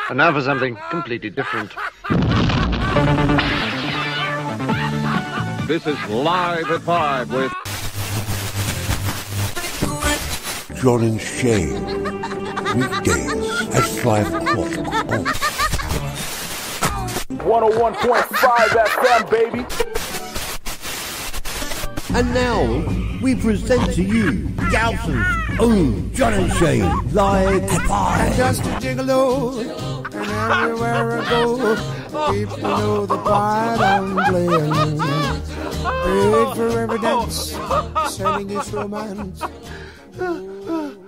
And now for something completely different. This is Live at 5 with John and Shane. Weekdays at 5 o'clock. 101.5 FM, baby. And now, we present to you Galveston's own John and Shane, live at 5. Just a gigolo, and everywhere I go, people know the part I'm playing. Paid for every dance, selling his romance.